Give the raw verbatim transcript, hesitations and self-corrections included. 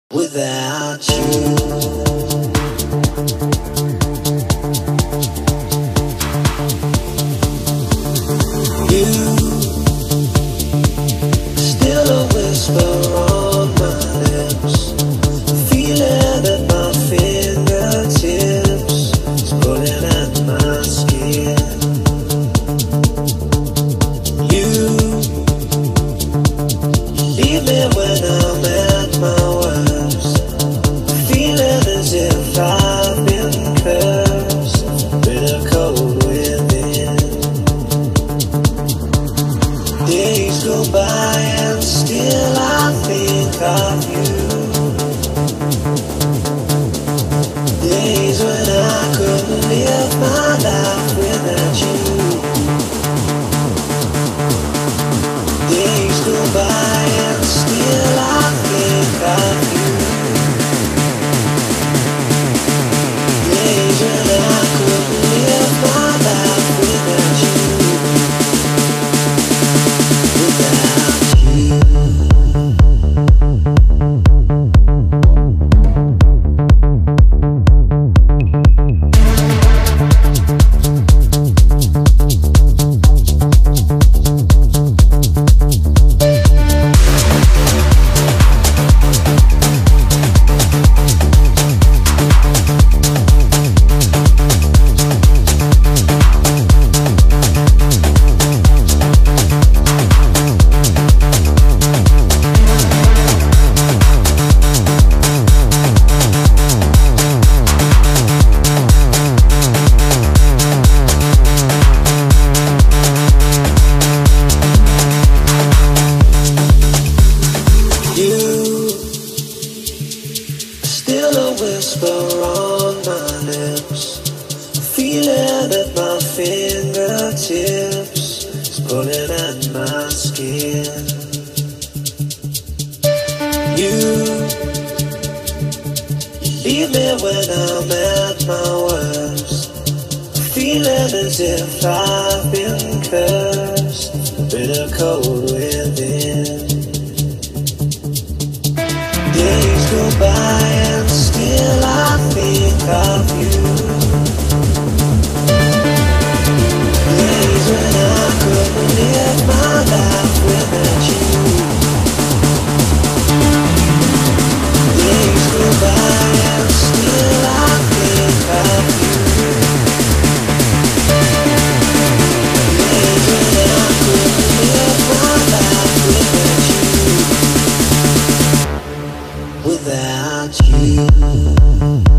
without you. You still a whisper on my lips, feeling at my fingertips, it's pulling at my skin. You leave me when I'm at my worst, feeling as if I've been cursed, bitter cold within. Days go by and still I think of you. Days when I couldn't live my life without you. Days go by and still I think of you. Days when I couldn't live my life without you. Still a whisper on my lips, feeling at my fingertips, it's pulling at my skin. You, you leave me when I'm at my worst, feeling as if I've been cursed, bitter cold within. Days go by and still I think of you. Days when I couldn't live my life without you. Days go by and still I think of you. Days when I couldn't live my life without you. Without you.